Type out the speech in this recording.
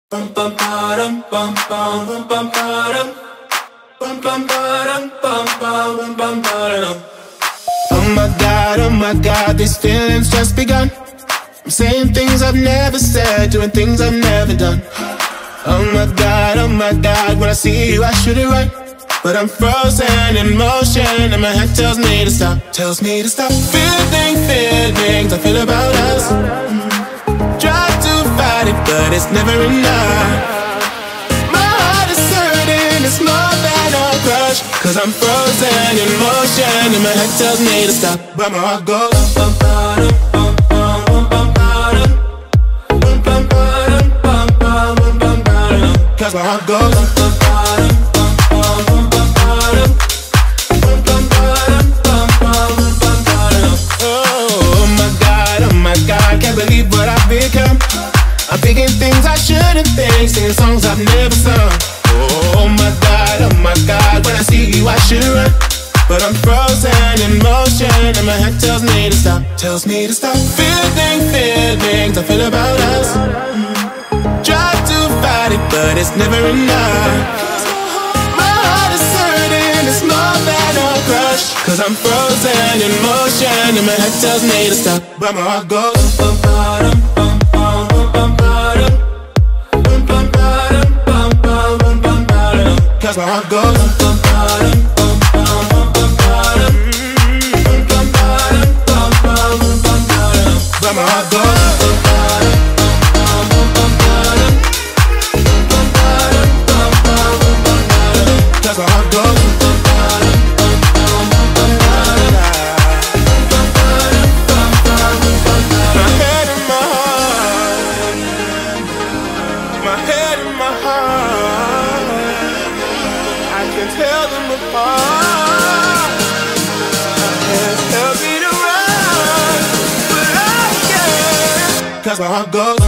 Bum bum ba-dum bum bum bum bum ba-dum bum bum ba-dum bum bum bum bum ba-dum. Oh my God, these feelings just begun. I'm saying things I've never said, doing things I've never done. Oh my God, when I see you I shoot it right, but I'm frozen in motion and my head tells me to stop, feeling feelings I feel about us. Try to fight it, but it's never enough. My heart is hurting, it's more than a crush, 'cause I'm frozen in motion and my head tells me to stop, but my heart goes bum bum bum bum bum bum bum bum bum bum bum bum bum, 'cause my heart goes bum bum bum bum bum bum bum bum bum bum. Oh my God, can't believe what I've become. I'm thinking things I shouldn't think, singing songs I've never sung. Oh my God, when I see you I should run, but I'm frozen in motion and my head tells me to stop, feeling feelings I feel about us. Try to fight it, but it's never enough. My heart is hurting, it's more than a crush, 'cause I'm frozen in motion and my head tells me to stop, but my heart goes bum bum bum bum bum bum bum bum bum bum bum bum, 'cause my heart goes bum bum bum bum bum bum bum bum bum bum bum, but my heart goes bum bum bum bum bum bum bum, 'cause my heart goes bum bum bum bum bum bum. My head and my heart, my head and my heart, I can tell them apart. I can't help me to run, but I can't, 'cause my heart goes